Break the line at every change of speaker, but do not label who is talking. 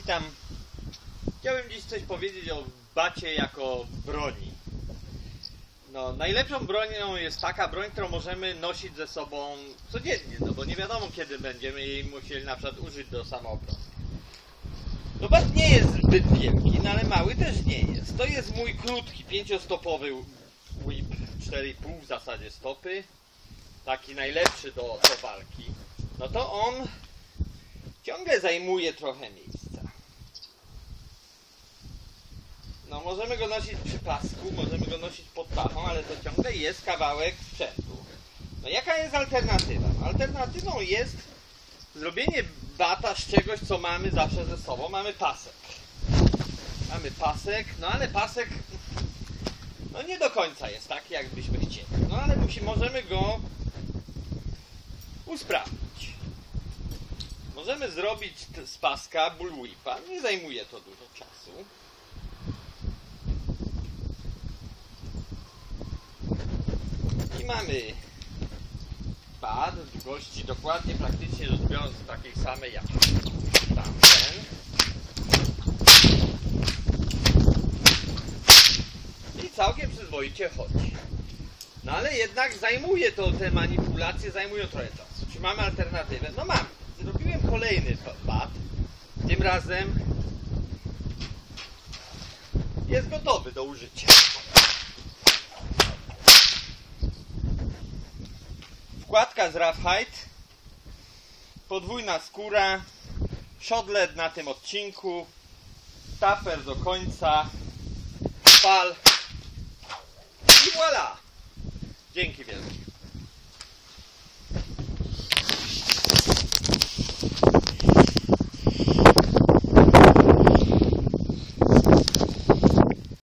Witam. Chciałbym dziś coś powiedzieć o bacie jako broni. No, najlepszą bronią jest taka broń, którą możemy nosić ze sobą codziennie, no bo nie wiadomo, kiedy będziemy jej musieli na przykład użyć do samoobrony. No, bat nie jest zbyt wielki, no ale mały też nie jest. To jest mój krótki, 5-stopowy whip, 4,5 w zasadzie stopy. Taki najlepszy do walki. No to on ciągle zajmuje trochę miejsca. No, możemy go nosić przy pasku, możemy go nosić pod pachą, ale to ciągle jest kawałek sprzętu. No, jaka jest alternatywa? Alternatywą jest zrobienie bata z czegoś, co mamy zawsze ze sobą. Mamy pasek. No ale pasek no nie do końca jest taki, jak byśmy chcieli. No ale możemy go usprawnić. Możemy zrobić z paska bullwhipa. Nie zajmuje to dużo czasu. I mamy bat długości dokładnie, praktycznie rzecz biorąc, takiej samej jak tamten. I całkiem przyzwoicie chodzi. No ale jednak zajmuje to, te manipulacje zajmują trochę czasu. Czy mamy alternatywę? No mamy. Zrobiłem kolejny bat. Tym razem jest gotowy do użycia. Wkładka z Rawhide, podwójna skóra, shot-led na tym odcinku, taper do końca, pal i voilà! Dzięki wielkie.